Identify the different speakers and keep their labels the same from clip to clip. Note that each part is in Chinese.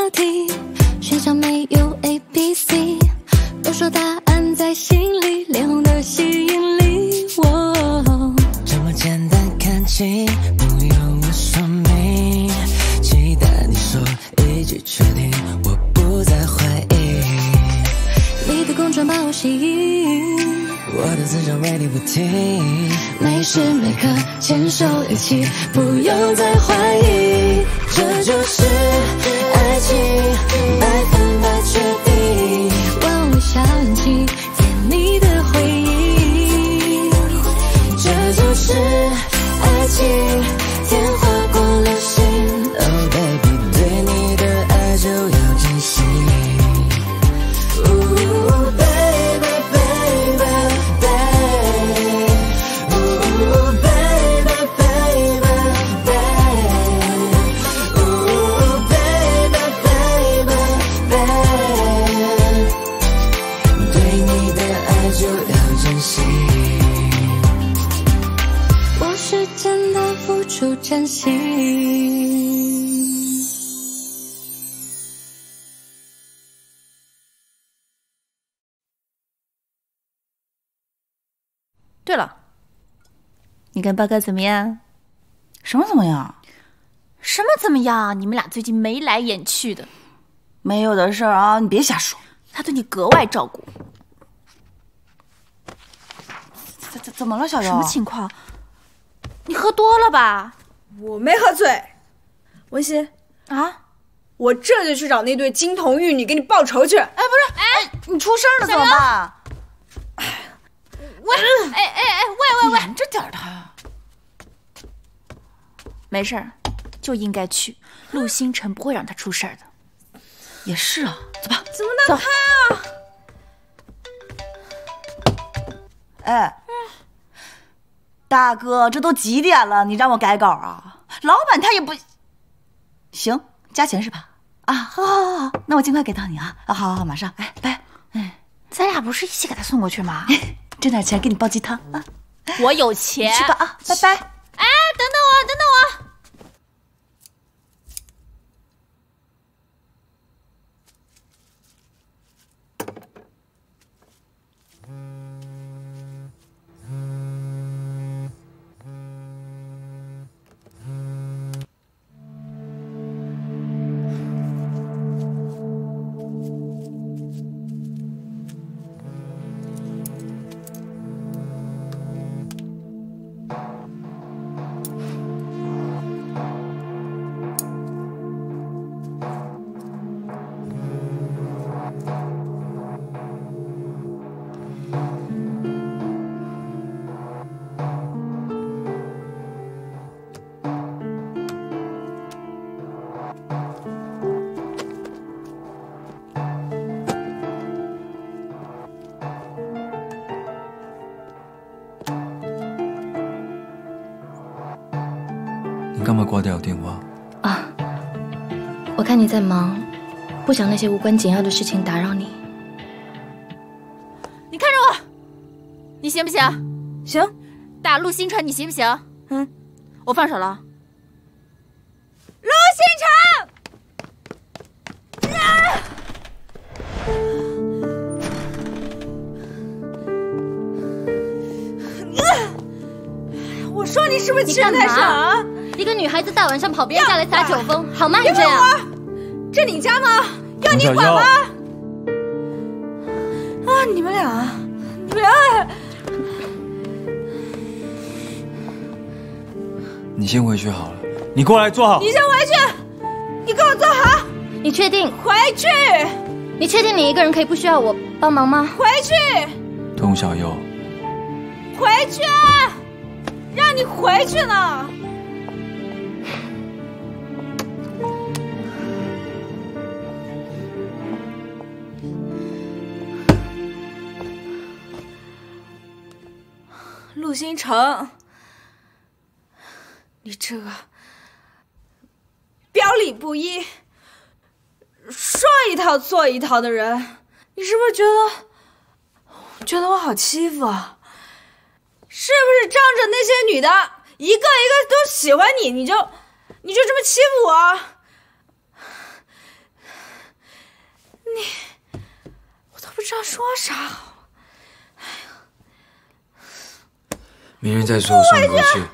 Speaker 1: 的题，选项没有 A B C， 都说答案在心里，脸红的吸引力。
Speaker 2: 这么简单看清，不用我说明，期待你说一句确定，我不再怀疑。
Speaker 1: 你的公转把我吸引，
Speaker 2: 我的思想为你不停，
Speaker 1: 每时每刻牵手一起，不用再怀疑。
Speaker 2: 这就是爱情，100%确定。
Speaker 1: 万微小眼睛，甜蜜的回忆。
Speaker 2: 这就是爱情，天划过了心。Oh baby， 对你的爱就要珍惜。
Speaker 1: 珍惜。
Speaker 3: 对了，你跟豹哥怎么样？
Speaker 4: 什么怎么样？
Speaker 3: 什么怎么样？你们俩最近眉来眼去的。
Speaker 4: 没有的事儿啊，你别瞎说。
Speaker 3: 他对你格外照顾。
Speaker 4: 怎么了，小妖？
Speaker 3: 什么情况？你喝多了吧？
Speaker 5: 我没喝醉，文心
Speaker 3: 啊，
Speaker 5: 我这就去找那对金童玉女给你报仇去。
Speaker 4: 哎，不是，哎，你出事了怎么办？
Speaker 3: 喂，喂，
Speaker 4: 拦着点他。
Speaker 3: 没事儿，就应该去。陆星辰不会让他出事儿的。
Speaker 4: 也是啊，走吧。
Speaker 5: 怎么能拍
Speaker 4: 啊？哎。大哥，这都几点了？你让我改稿啊？老板他也不行，加钱是吧？啊，好，那我尽快给到你啊！啊，好，马上，哎，拜。哎，
Speaker 3: 咱俩不是一起给他送过去吗？
Speaker 4: 挣点钱给你煲鸡汤啊！
Speaker 3: 我有钱，
Speaker 4: 去吧啊，拜拜。
Speaker 3: 哎，等等我。
Speaker 6: 干嘛挂掉电话？
Speaker 1: 啊，我看你在忙，不想那些无关紧要的事情打扰你。
Speaker 3: 你看着我，你行不行？
Speaker 5: 行。
Speaker 3: 打陆星辰，你行不行？
Speaker 5: 嗯，
Speaker 3: 我放手了。
Speaker 5: 陆星辰！我说你是不是气人太爽啊？
Speaker 1: 一个女孩子大晚上跑别人家来撒酒疯，好吗？你这样，
Speaker 5: 这你家吗？要你管吗？啊，你们俩，
Speaker 6: 你先回去好了，你过来坐好。
Speaker 5: 你先回去，你给我坐好。
Speaker 1: 你确定？
Speaker 5: 回去。
Speaker 1: 你确定你一个人可以不需要我帮忙吗？
Speaker 5: 回去。
Speaker 6: 童小佑，
Speaker 5: 回去，让你回去呢。陆星辰，你这个表里不一、说一套做一套的人，你是不是觉得我好欺负啊？是不是仗着那些女的一个一个都喜欢你，你就这么欺负我？ 我都不知道说啥好。
Speaker 6: 明天再说，我说你过去。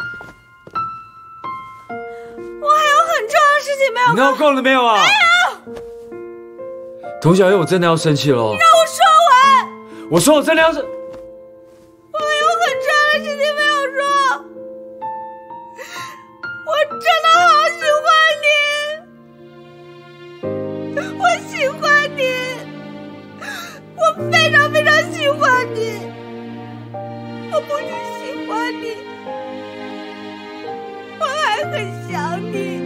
Speaker 5: 我还有很重要的事情没有。
Speaker 6: 你闹够了没有啊？没有。童小月，我真的要生气了。
Speaker 5: 让我说完。
Speaker 6: 我说我真的要是。
Speaker 5: 我还有很重要的事情没有说。我真的好喜欢你，我喜欢你，我非常非常喜欢你，我不仅喜欢你，我还很想你。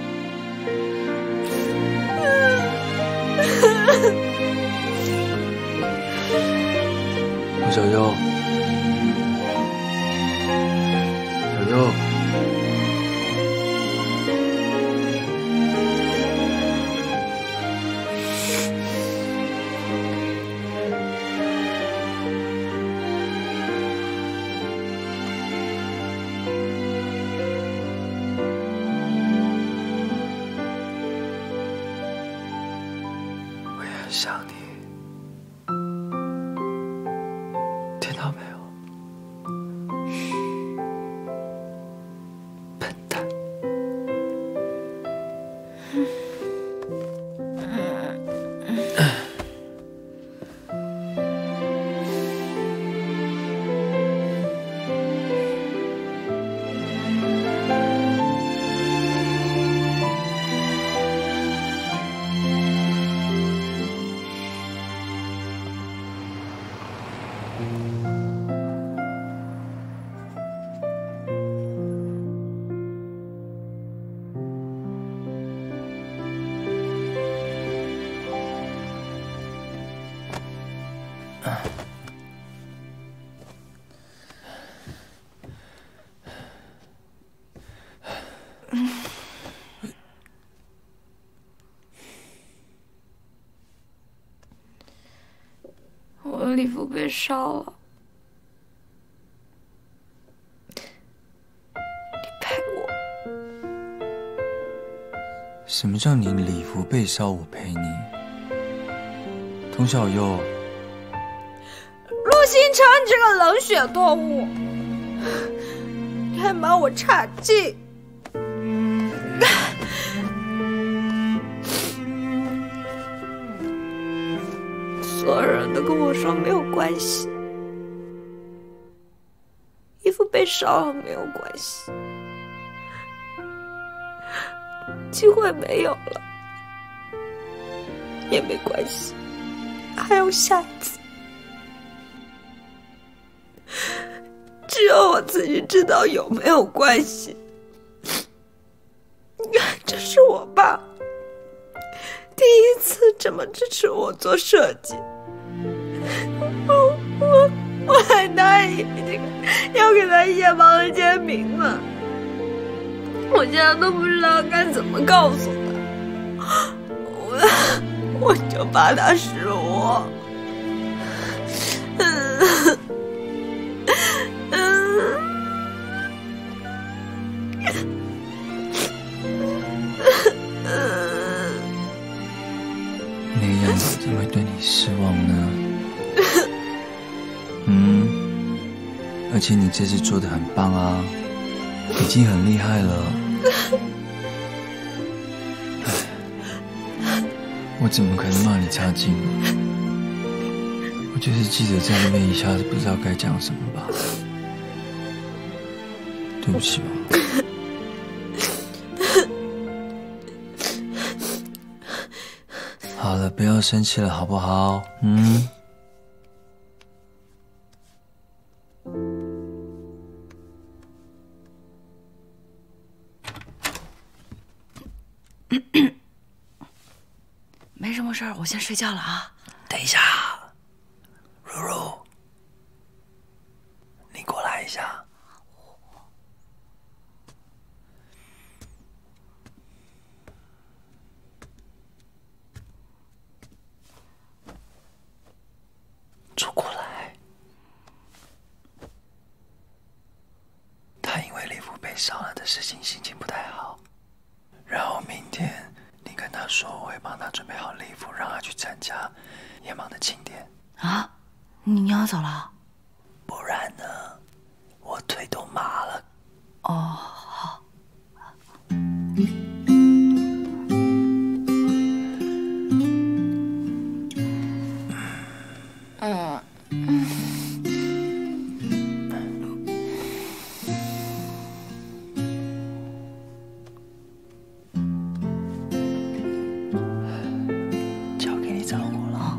Speaker 6: 小优，小优。想你，听到没有？笨蛋！
Speaker 5: 我的礼服被烧了，你陪我。
Speaker 6: 什么叫你礼服被烧我陪你？童小优，
Speaker 5: 陆星辰，你这个冷血动物，你还瞒我岔气。所有人都跟我说没有关系，衣服被烧了没有关系，机会没有了也没关系，还有下一次。只有我自己知道有没有关系。这是我爸第一次这么支持我做设计。我还答应要给他写房的签名呢，我现在都不知道该怎么告诉他，我就怕他失望。
Speaker 6: 那个样子怎么会对你失望呢？而且你这次做得很棒啊，已经很厉害了。我怎么可能骂你差劲？我就是记得在那边一下子不知道该讲什么吧。对不起吧。好了，不要生气了，好不好？
Speaker 4: 没什么事儿，我先睡觉了啊。
Speaker 6: 等一下，如如，你过来一下。坐过来。他因为礼服被烧了的事情心情不太好，然后明天你跟他他说我会帮他准备好礼服，让他去参加野芒的庆典。
Speaker 4: 啊，你要走了？
Speaker 6: 不然呢？我腿都麻了。
Speaker 4: 哦，好。
Speaker 6: 交给你照顾了。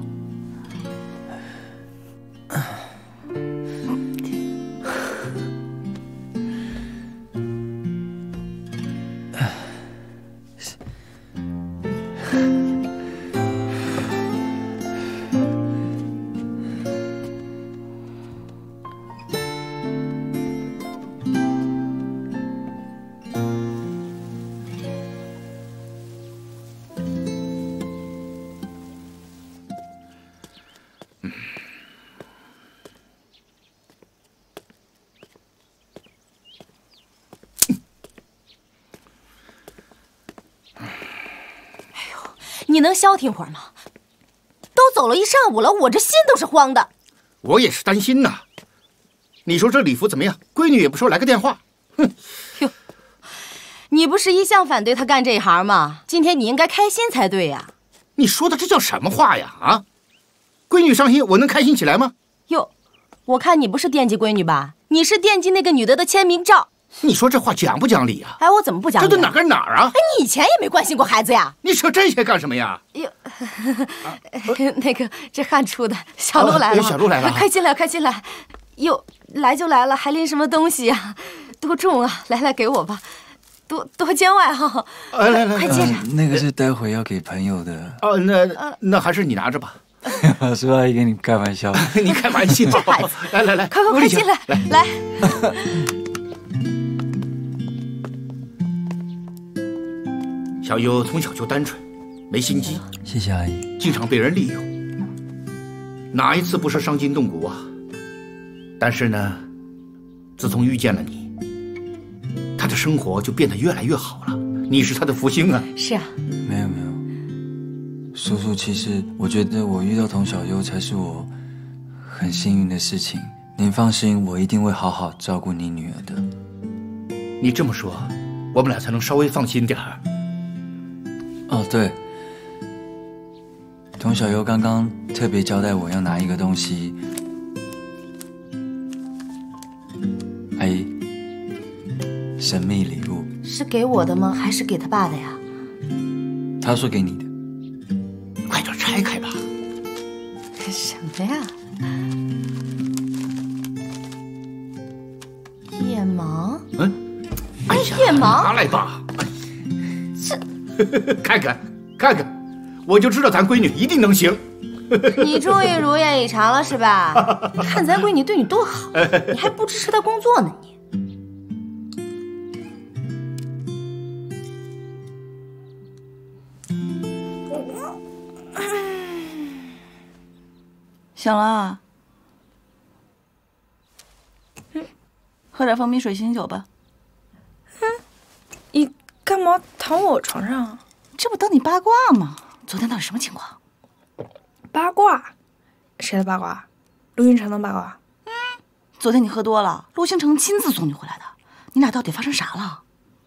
Speaker 7: 你能消停会儿吗？都走了一上午了，我这心都是慌的。
Speaker 8: 我也是担心呐。你说这礼服怎么样？闺女也不说来个电话。哼！
Speaker 7: 哟，你不是一向反对他干这一行吗？今天你应该开心才对呀。
Speaker 8: 你说的这叫什么话呀？啊！闺女伤心，我能开心起来吗？
Speaker 7: 哟，我看你不是惦记闺女吧？你是惦记那个女的的签名照。
Speaker 8: 你说这话讲不讲理呀？
Speaker 7: 哎，我怎么不讲理？
Speaker 8: 这都哪跟哪儿啊？
Speaker 7: 哎，你以前也没关心过孩子呀？
Speaker 8: 你扯这些干什么呀？
Speaker 7: 哟，那个这汉出的小鹿来了，
Speaker 8: 小鹿来了，
Speaker 7: 快进来，快进来。哟，来就来了，还拎什么东西呀？多重啊！来，给我吧，多见外哈。
Speaker 8: 来，
Speaker 7: 快接着。
Speaker 6: 那个是待会要给朋友的。
Speaker 8: 哦，那还是你拿着吧。
Speaker 6: 苏阿姨跟你开玩笑。
Speaker 8: 你开玩笑。来，
Speaker 7: 快进来，来。
Speaker 8: 小优从小就单纯，没心机。
Speaker 6: 谢谢阿姨。
Speaker 8: 经常被人利用，哪一次不是伤筋动骨啊？但是呢，自从遇见了你，他的生活就变得越来越好了。你是他的福星啊！
Speaker 7: 是啊。
Speaker 6: 没有，叔叔，其实我觉得我遇到童小优才是我很幸运的事情。您放心，我一定会好好照顾你女儿的。
Speaker 8: 你这么说，我们俩才能稍微放心点儿。
Speaker 6: 哦，对，童小优刚刚特别交代我要拿一个东西。阿姨，神秘礼物
Speaker 7: 是给我的吗？还是给他爸的呀？
Speaker 6: 他说给你的。
Speaker 8: 快点拆开吧。
Speaker 7: 什么呀？夜盲？
Speaker 8: 哎呀，
Speaker 7: 夜盲？
Speaker 8: 拿来吧。
Speaker 7: 这。
Speaker 8: 看看，我就知道咱闺女一定能行。
Speaker 7: 你终于如愿以偿了是吧？看咱闺女对你多好，你还不支持她工作呢你。
Speaker 4: 醒了，喝点蜂蜜水醒酒吧。
Speaker 5: 你干嘛躺我床上啊？
Speaker 4: 这不等你八卦吗？昨天到底什么情况？
Speaker 5: 八卦？谁的八卦？陆星辰的八卦。
Speaker 4: 昨天你喝多了，陆星辰亲自送你回来的。你俩到底发生啥了？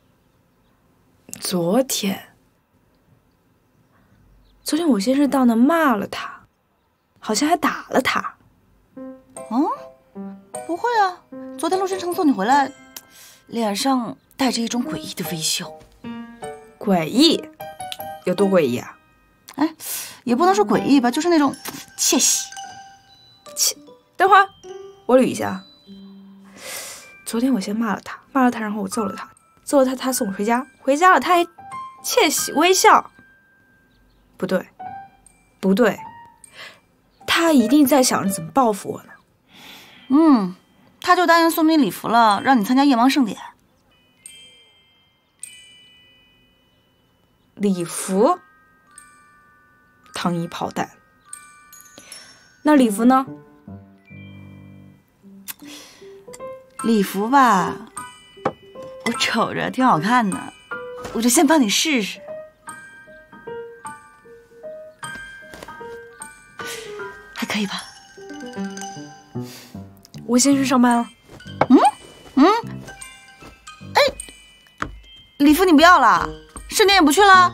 Speaker 5: 昨天我先是到那骂了他，好像还打了他。
Speaker 4: 不会啊，昨天陆星辰送你回来，脸上带着一种诡异的微笑。
Speaker 5: 诡异？有多诡异啊？
Speaker 4: 哎，也不能说诡异吧，就是那种窃喜。
Speaker 5: 等会儿，我捋一下。昨天我先骂了他，然后我揍了他，他送我回家，了他还窃喜微笑。不对，他一定在想着怎么报复我呢。
Speaker 4: 他就答应送你礼服了，让你参加夜盲盛典。
Speaker 5: 礼服？糖衣炮弹。那礼服呢？
Speaker 4: 礼服吧，我瞅着挺好看的，我就先帮你试试。
Speaker 5: 我先去上班了。
Speaker 4: 礼服你不要了，盛典也不去了，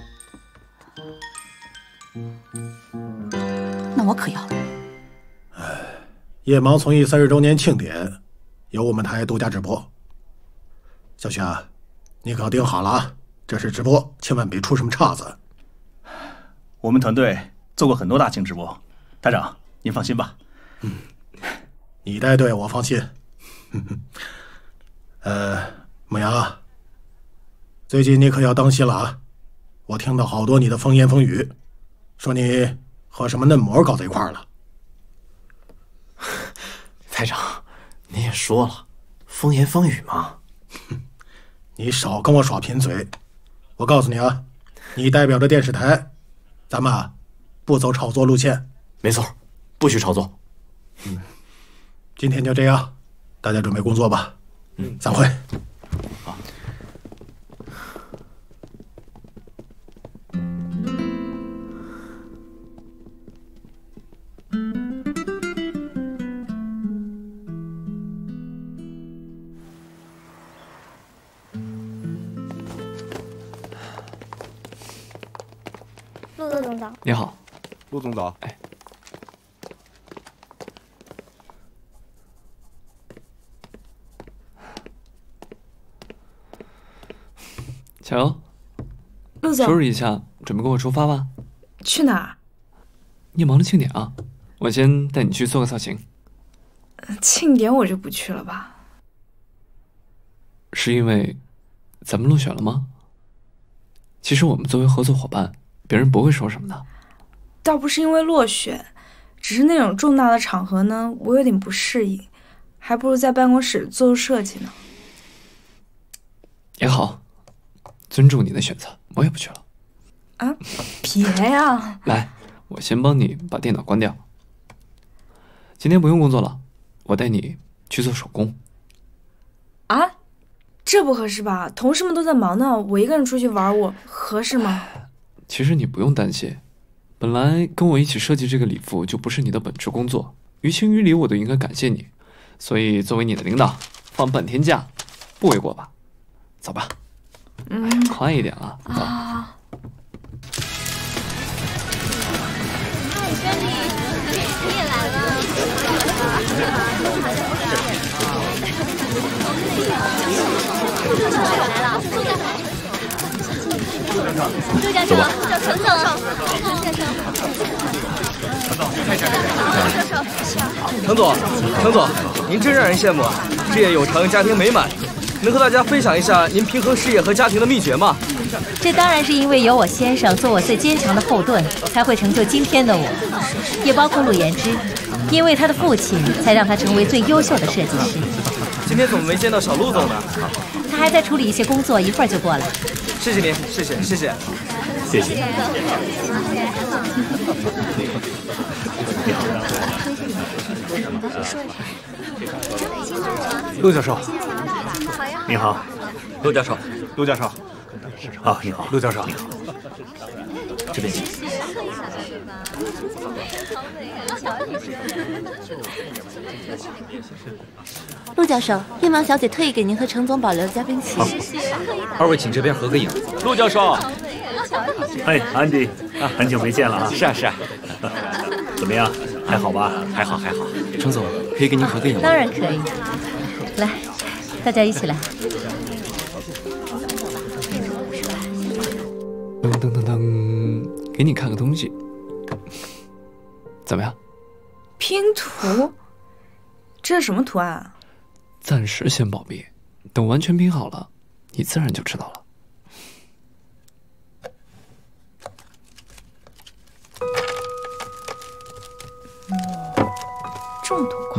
Speaker 4: 那我可要了。
Speaker 9: 夜盲从艺30周年庆典由我们台独家直播。小雪啊，你可要盯好了啊！这是直播，千万别出什么岔子。
Speaker 10: 我们团队做过很多大型直播，台长您放心吧。
Speaker 9: 你带队我放心。牧羊啊，最近你可要当心了啊！我听到好多你的风言风语，说你和什么嫩模搞在一块儿了。
Speaker 11: 台长，您也说了，风言风语嘛。
Speaker 9: 你少跟我耍贫嘴！我告诉你啊，你代表着电视台，咱们啊不走炒作路线。
Speaker 11: 没错，不许炒作。
Speaker 9: 今天就这样，大家准备工作吧。散会。
Speaker 11: 好。
Speaker 12: 陆总导，
Speaker 13: 你好，
Speaker 14: 陆总导。
Speaker 13: 哎，小游，
Speaker 5: 陆总，
Speaker 13: 收拾一下，准备跟我出发吧。
Speaker 5: 去哪儿？
Speaker 13: 夜盲的庆典啊，我先带你去做个造型。
Speaker 5: 庆典我就不去了吧。
Speaker 13: 是因为咱们落选了吗？其实我们作为合作伙伴，别人不会说什么的。
Speaker 5: 倒不是因为落选，只是那种重大的场合呢，我有点不适应，还不如在办公室做做设计呢。
Speaker 13: 也好，尊重你的选择，我也不去了。
Speaker 5: 啊，别呀！
Speaker 13: 来，我先帮你把电脑关掉。今天不用工作了，我带你去做手工。
Speaker 5: 啊？这不合适吧？同事们都在忙呢，我一个人出去玩，我合适吗？
Speaker 13: 其实你不用担心，本来跟我一起设计这个礼服就不是你的本职工作，于情于理我都应该感谢你，所以作为你的领导，放半天假，不为过吧？走吧。快一点了。
Speaker 5: 啊！
Speaker 12: 轩丽，你也来了。来了，陆教授，陈总，
Speaker 15: 程总，您真让人羡慕啊！事业有成，家庭美满，能和大家分享一下您平衡事业和家庭的秘诀吗？
Speaker 16: 这当然是因为有我先生做我最坚强的后盾，才会成就今天的我，也包括陆言之，因为他的父亲才让他成为最优秀的设计师。
Speaker 15: 今天怎么没见到小陆总呢？
Speaker 16: 他还在处理一些工作，一会儿就过来。
Speaker 15: 谢谢您，谢谢。
Speaker 14: 谢谢。
Speaker 10: 陆教授，你好，陆教授，陆教授，啊，你好，陆教授，你好，这边请。
Speaker 17: 陆教授，夜盲小姐特意给您和程总保留了嘉宾席。
Speaker 18: 二位请这边合个影。
Speaker 10: 陆教授，哎，安迪啊，很久没见了啊。
Speaker 18: 是啊。
Speaker 10: 怎么样？还好吧？
Speaker 18: 还好。程总，可以跟您合个影吗？
Speaker 16: 当然可以。来，大家一起来。
Speaker 13: 噔，给你看个东西，怎么样？
Speaker 5: 拼图？这是什么图案啊？
Speaker 13: 暂时先保密，等完全拼好了，你自然就知道了。
Speaker 5: 这么多块？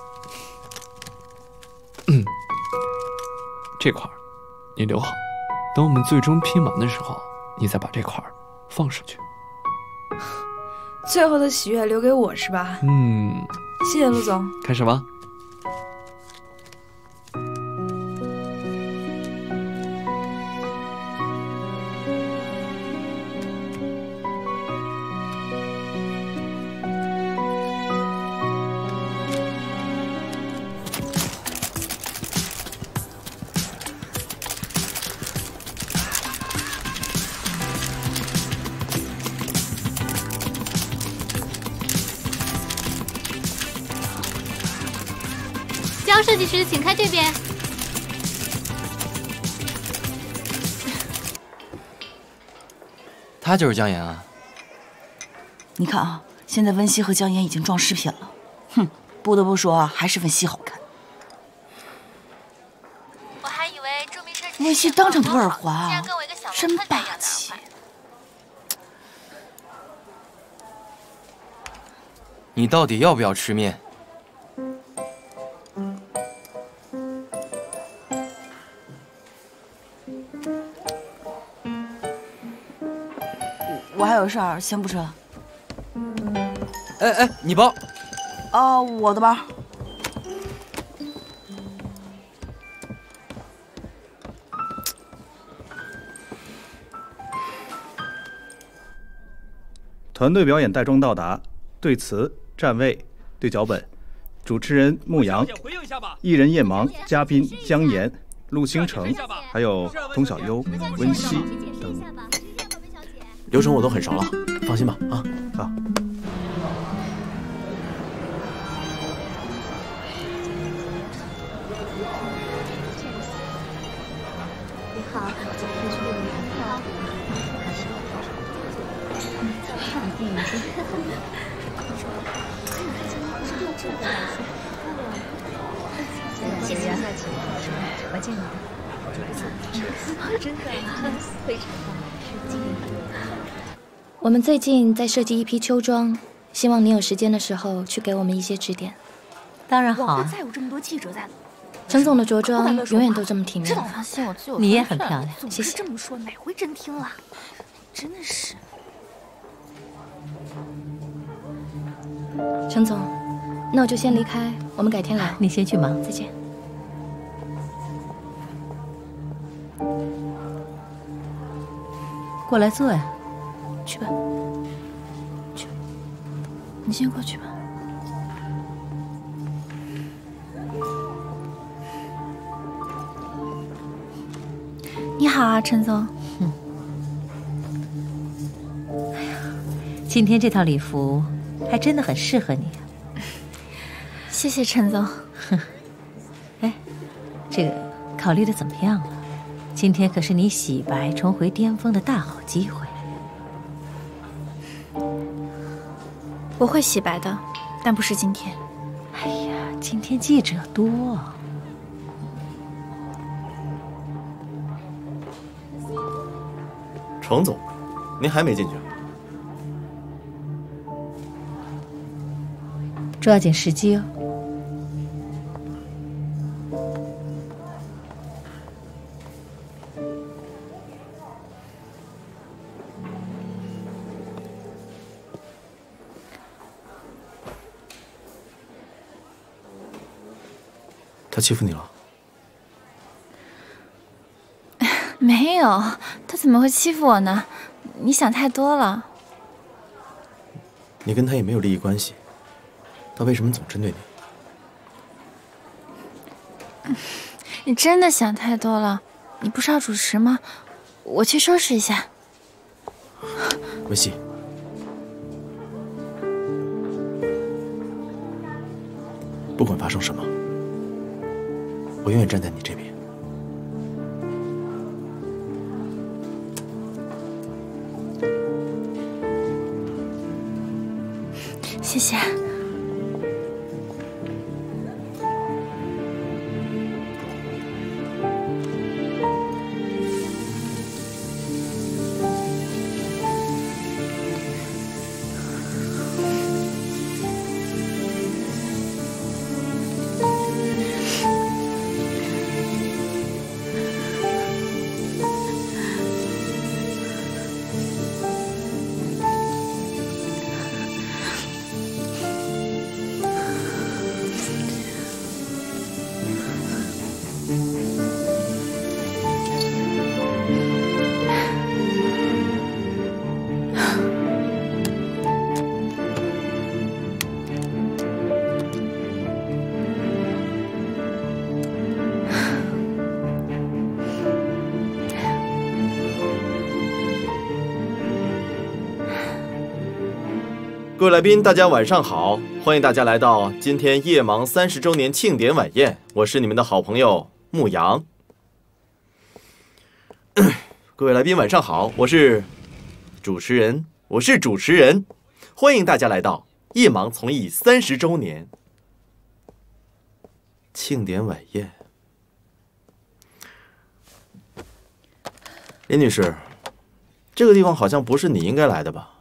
Speaker 13: 这块你留好，等我们最终拼完的时候，你再把这块放上去。
Speaker 5: 最后的喜悦留给我是吧？谢谢陆总。
Speaker 13: 开始吧。
Speaker 12: 江设计师，请看这边。
Speaker 18: 他就是姜妍啊。
Speaker 4: 你看啊，现在温熙和姜妍已经撞饰品了。哼，不得不说啊，还是温熙好看。
Speaker 12: 我还以为著名设计师
Speaker 4: 温熙当场脱耳环啊，真霸气。
Speaker 18: 你到底要不要吃面？
Speaker 4: 我还有事儿，先不吃了。
Speaker 18: 哎，你包。
Speaker 4: 哦，我的包。
Speaker 19: 团队表演带妆到达，对词、站位、对脚本，主持人牧羊，艺人夜盲，嘉宾姜妍、陆星辰，还有佟小优、温熙等。
Speaker 11: 流程我都很熟了，放心吧啊。
Speaker 19: 好。
Speaker 12: 你好，
Speaker 16: 谢谢啊，我见你的，真的非常棒。
Speaker 1: 我们最近在设计一批秋装，希望你有时间的时候去给我们一些指点。
Speaker 16: 当然好啊。
Speaker 1: 再有这么多记者在呢。陈总的着装永远都这么体面。
Speaker 16: 放心，我最有你也很漂亮，
Speaker 1: 谢谢。
Speaker 12: 这么说，哪回真听了？真的是。
Speaker 1: 陈总，那我就先离开，我们改天聊。
Speaker 16: 你先去忙，
Speaker 1: 再见。
Speaker 16: 过来坐呀。
Speaker 1: 去吧，去，你先过去吧。你好啊，陈总。
Speaker 16: 哎呀，今天这套礼服还真的很适合你啊。
Speaker 1: 谢谢陈总。
Speaker 16: 哎，这个考虑的怎么样了？今天可是你洗白重回巅峰的大好机会。
Speaker 1: 我会洗白的，但不是今天。
Speaker 16: 哎呀，今天记者多。
Speaker 11: 程总，您还没进去？
Speaker 16: 抓紧时机哦。
Speaker 11: 他欺负你了？
Speaker 1: 没有，他怎么会欺负我呢？你想太多了。
Speaker 11: 你跟他也没有利益关系，他为什么总针对你？
Speaker 1: 你真的想太多了。你不是要主持吗？我去收拾一下。
Speaker 11: 文熙，不管发生什么，我永远站在你这边。
Speaker 1: 谢谢。
Speaker 20: 各位来宾，大家晚上好！欢迎大家来到今天夜盲30周年庆典晚宴，我是你们的好朋友牧羊。各位来宾晚上好，我是主持人，欢迎大家来到夜盲从艺30周年庆典晚宴。林女士，这个地方好像不是你应该来的吧？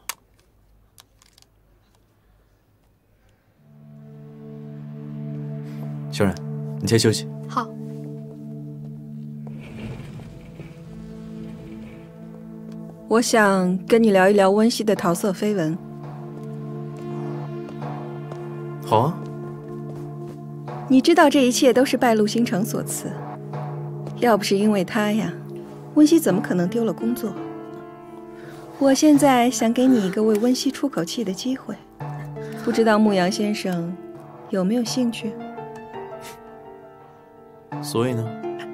Speaker 20: 小冉，你先休息。
Speaker 17: 好。
Speaker 21: 我想跟你聊一聊温熙的桃色绯闻。
Speaker 20: 好啊。
Speaker 21: 你知道这一切都是拜陆星辰所赐，要不是因为他呀，温熙怎么可能丢了工作？我现在想给你一个为温熙出口气的机会，不知道牧羊先生有没有兴趣？
Speaker 20: 所以呢？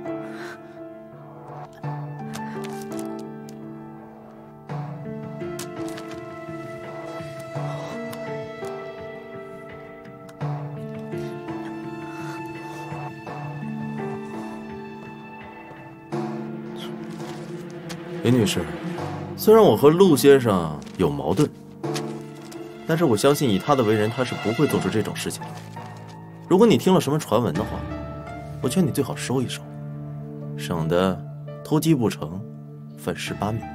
Speaker 20: 林女士，虽然我和陆先生有矛盾，但是我相信以他的为人，他是不会做出这种事情的。如果你听了什么传闻的话，我劝你最好收一收，省得偷鸡不成反蚀8米。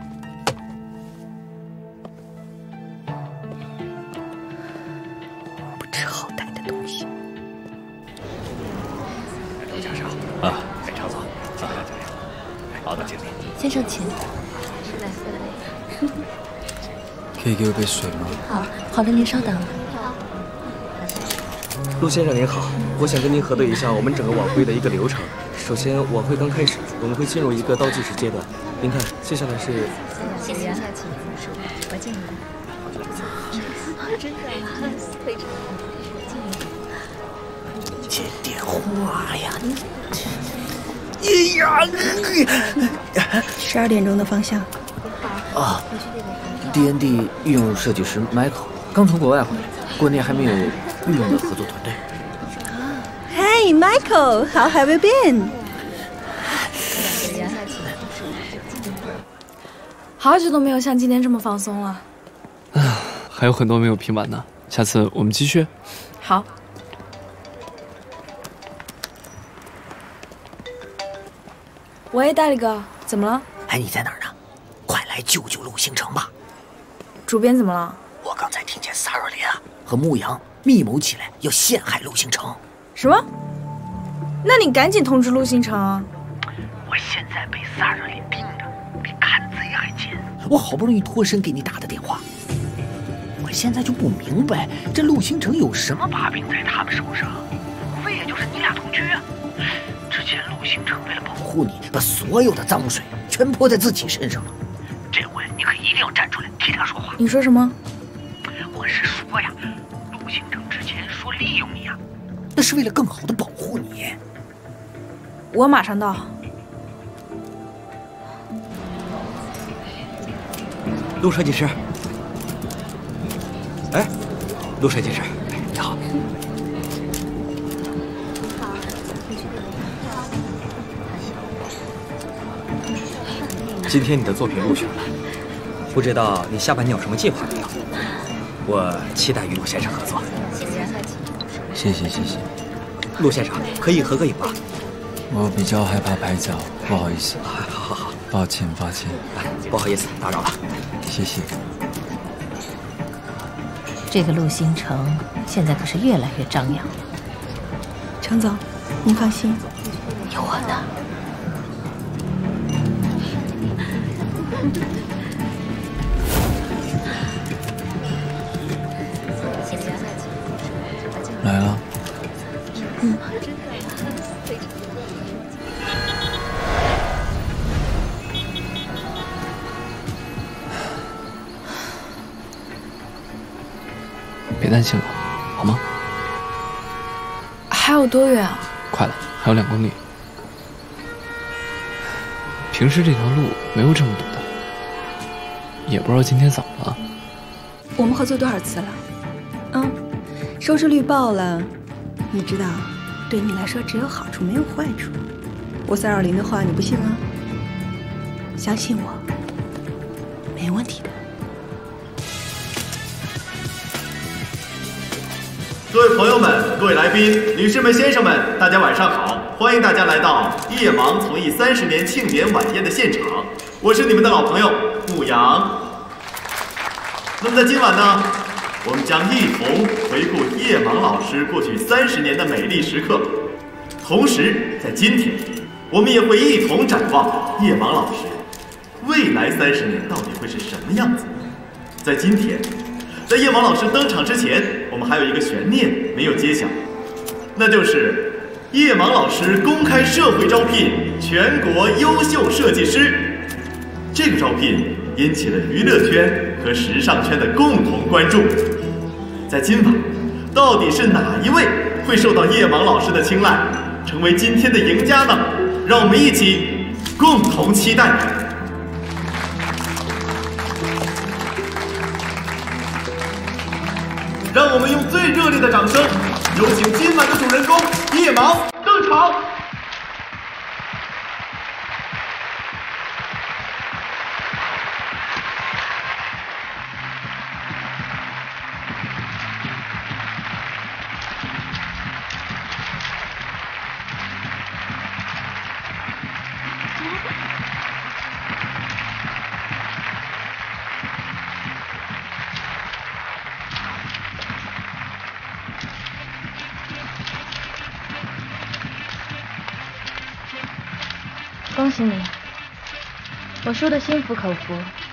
Speaker 21: 不知好歹的东西。
Speaker 10: 陆教授啊，给常总。好的，经理。
Speaker 17: 先生请。
Speaker 6: 可以给我杯水吗？
Speaker 17: 好的，您稍等。
Speaker 15: 陆先生您好，我想跟您核对一下我们整个晚会的一个流程。首先，晚会刚开始，我们会进入一个倒计时阶段。您看，接下来是。
Speaker 16: 谢谢。我敬你。真的，非常。
Speaker 22: 接电话呀！
Speaker 21: 12点钟的方向。
Speaker 22: 啊 ，D&D 御用设计师 Michael 刚从国外回来，国内还没有御用的合作团队。
Speaker 21: Hey Michael, how have you been?
Speaker 5: 好久都没有像今天这么放松了。
Speaker 13: 还有很多没有拼完呢，下次我们继续。
Speaker 5: 好。喂，大力哥，怎么了？
Speaker 22: 哎，你在哪儿呢？快来救救陆星辰吧！
Speaker 5: 主编怎么了？
Speaker 22: 我刚才听见萨若琳和牧羊密谋起来要陷害陆星辰。
Speaker 5: 什么？那你赶紧通知陆星辰啊！
Speaker 22: 我现在被萨若琳盯着，比看贼还紧。我好不容易脱身给你打的电话，我现在就不明白这陆星辰有什么把柄在他们手上，无非也就是你俩同居啊。之前陆星辰为了保护你，把所有的脏水全泼在自己身上了。这回你可一定要站出来替他说话。
Speaker 5: 你说什么？
Speaker 22: 我是说呀，陆星辰之前说利用你呀，那是为了更好的保护你。
Speaker 5: 我马上到。
Speaker 22: 陆设计师，哎，陆设计师，你好。
Speaker 15: 今天你的作品入选了，不知道你下半年有什么计划没有？我期待与陆先生合作。
Speaker 6: 谢谢。
Speaker 15: 陆先生，可以合个影吗？
Speaker 6: 我比较害怕拍照，不好意思。
Speaker 15: 好，
Speaker 6: 抱歉。
Speaker 15: 不好意思，打扰了。
Speaker 6: 谢谢。
Speaker 16: 这个陆星辰现在可是越来越张扬了。
Speaker 21: 程总，您放心，
Speaker 16: 有我呢。
Speaker 6: 来了。
Speaker 13: 别担心了，好吗？
Speaker 5: 还有多远啊？
Speaker 13: 快了，还有2公里。平时这条路没有这么堵的，也不知道今天怎么了。
Speaker 21: 我们合作多少次了？ 收视率爆了，你知道，对你来说只有好处没有坏处。我320的话你不信吗？相信我，没问题的。
Speaker 2: 各位朋友们、各位来宾、女士们、先生们，大家晚上好！欢迎大家来到夜盲从艺30年庆典晚宴的现场，我是你们的老朋友牧羊。那么在今晚呢，我们将一同回顾夜盲老师过去30年的美丽时刻，同时在今天，我们也会一同展望夜盲老师未来30年到底会是什么样子。在今天，在夜盲老师登场之前，我们还有一个悬念没有揭晓，那就是夜盲老师公开社会招聘全国优秀设计师。这个招聘引起了娱乐圈和时尚圈的共同关注。在今晚，到底是哪一位会受到夜盲老师的青睐，成为今天的赢家呢？让我们一起共同期待。让我们用最热烈的掌声，有请今晚的主人公夜盲登场。
Speaker 1: 恭喜你，我输得心服口服。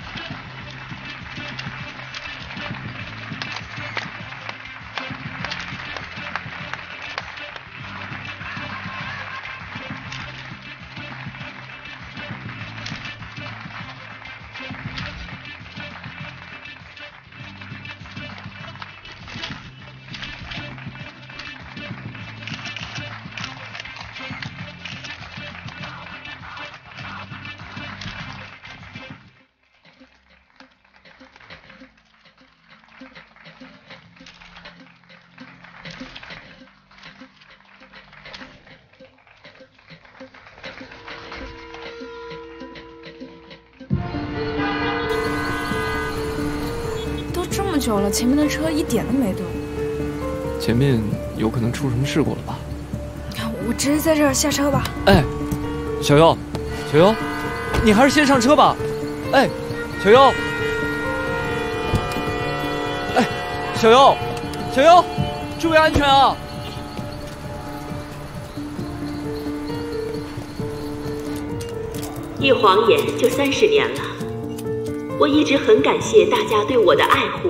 Speaker 5: 这么久了，前面的车一点都没动。
Speaker 13: 前面有可能出什么事故了吧？
Speaker 5: 我直接在这儿下车吧。
Speaker 13: 哎，小优，小优，你还是先上车吧。哎，小优，哎，小优，小优，注意安全啊！
Speaker 3: 一晃眼就30年了。我一直很感谢大家对我的爱护。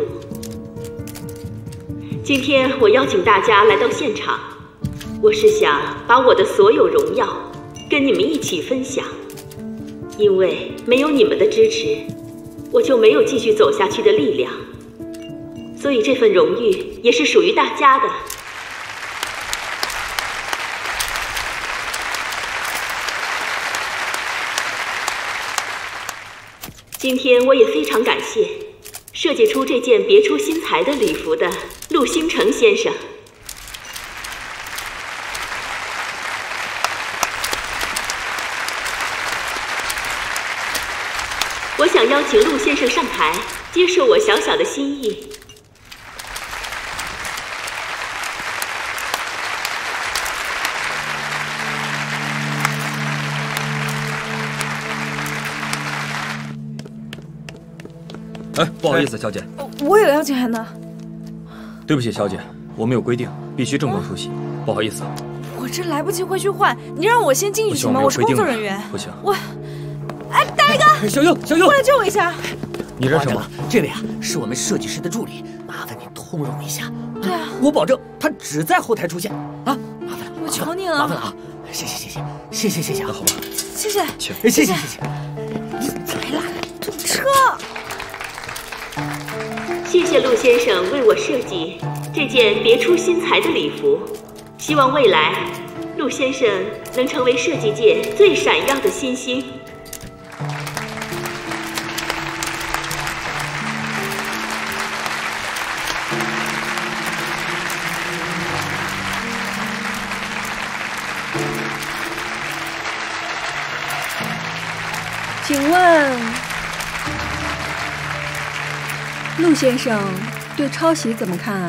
Speaker 3: 今天我邀请大家来到现场，我是想把我的所有荣耀跟你们一起分享，因为没有你们的支持，我就没有继续走下去的力量，所以这份荣誉也是属于大家的。今天我也非常感谢设计出这件别出心裁的礼服的陆星辰先生。我想邀请陆先生上台，接受我小小的心意。
Speaker 15: 哎，不好意思，小姐，
Speaker 5: 我有要钱呢。
Speaker 15: 对不起，小姐，我们有规定，必须正装出席，不好意思。
Speaker 5: 我这来不及回去换，你让我先进去行吗？我是工作人员。
Speaker 15: 不行。
Speaker 5: 哎，大一哥，
Speaker 15: 小优，小优，
Speaker 5: 过来救我一下。
Speaker 15: 你认识吗？
Speaker 22: 这位啊，是我们设计师的助理，麻烦你通融一下。
Speaker 5: 对啊，
Speaker 22: 我保证他只在后台出现啊！麻烦了，
Speaker 5: 我求你了，
Speaker 22: 麻烦了啊！谢谢，
Speaker 15: 那好吧，
Speaker 5: 谢谢，
Speaker 22: 谢谢。
Speaker 5: 你才来堵车。
Speaker 3: 谢谢陆先生为我设计这件别出心裁的礼服，希望未来陆先生能成为设计界最闪耀的新星。
Speaker 21: 请问，陆先生对抄袭怎么看啊？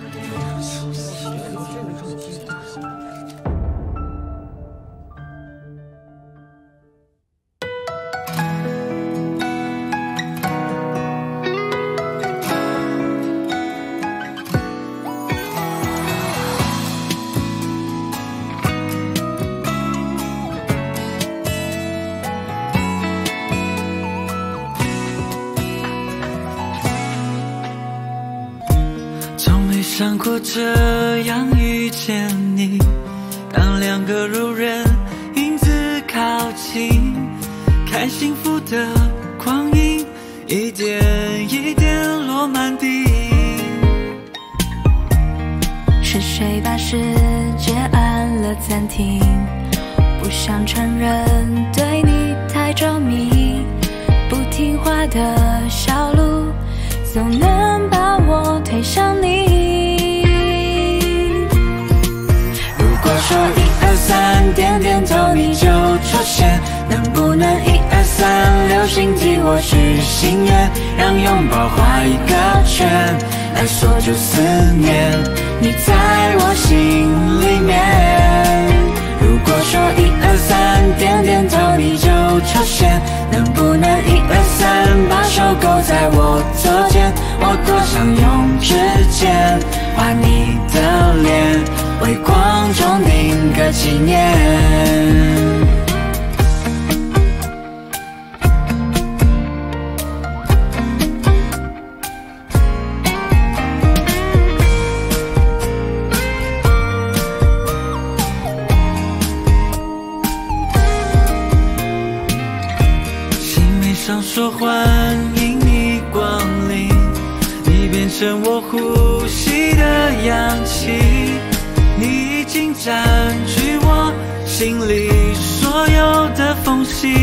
Speaker 7: 想过这样遇见你，当两个路人影子靠近，看幸福的光影一点一点落满地。
Speaker 1: 是谁把世界按了暂停？不想承认对你太着迷，不听话的小路总能把我推向你。如果说1、2、3点点头你就出现，能不能1、2、3流星替我许心愿，让拥抱画一个圈来锁住思念，你在我心里面。如果说1、2、3点点头你就出现，能不能1、2、3把手勾在我左肩，我多想用指尖画你的脸，微光中定格纪念。
Speaker 7: 说欢迎你光临，你变成我呼吸的氧气，你已经占据我心里所有的缝隙。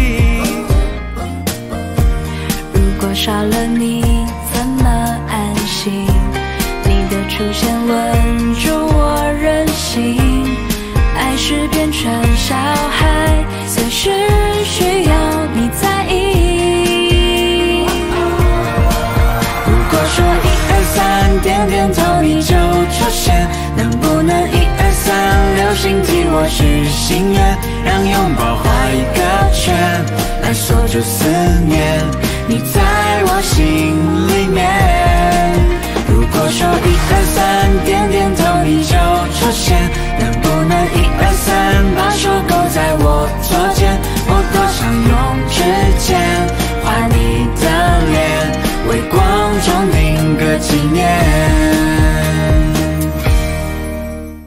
Speaker 1: 如果少了你怎么安心？你的出现稳住我任性，爱是变成小孩，随时需要你在意。说1、2、3点点头你就出现，能不能1、2、3流星替我许心愿，让拥抱画一个圈来锁住思念，你在我心里面。如果说1、2、3点点头你就出现，能不能1、2、3把手勾在我左